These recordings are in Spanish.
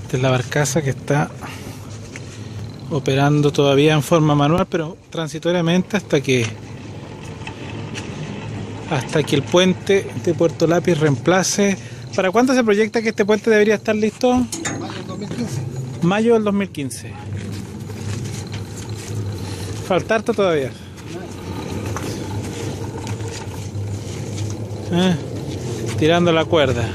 Esta es la barcaza que está operando todavía en forma manual, pero transitoriamente hasta que el puente de Puerto Lápiz reemplace. ¿Para cuándo se proyecta que este puente debería estar listo? Mayo del 2015. Mayo del 2015. Falta harto todavía. Tirando la cuerda.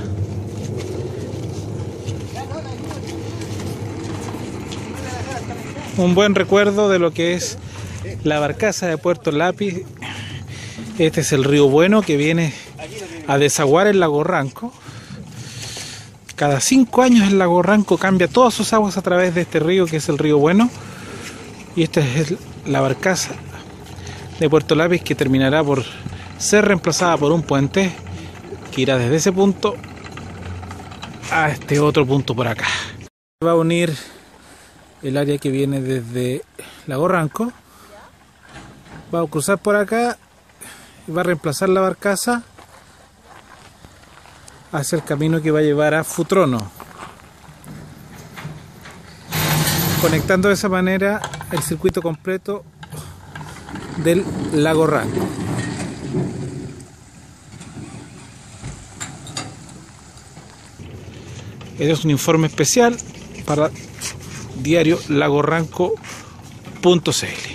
Un buen recuerdo de lo que es la barcaza de Puerto Lápiz. Este es el río Bueno que viene a desaguar el lago Ranco. Cada 5 años el lago Ranco cambia todas sus aguas a través de este río que es el río Bueno. Y esta es la barcaza de Puerto Lápiz que terminará por ser reemplazada por un puente que irá desde ese punto a este otro punto por acá. Va a unir el área que viene desde Lago Ranco, va a cruzar por acá y va a reemplazar la barcaza hacia el camino que va a llevar a Futrono, conectando de esa manera el circuito completo del Lago Ranco. Este es un informe especial para diario lagorranco.cl.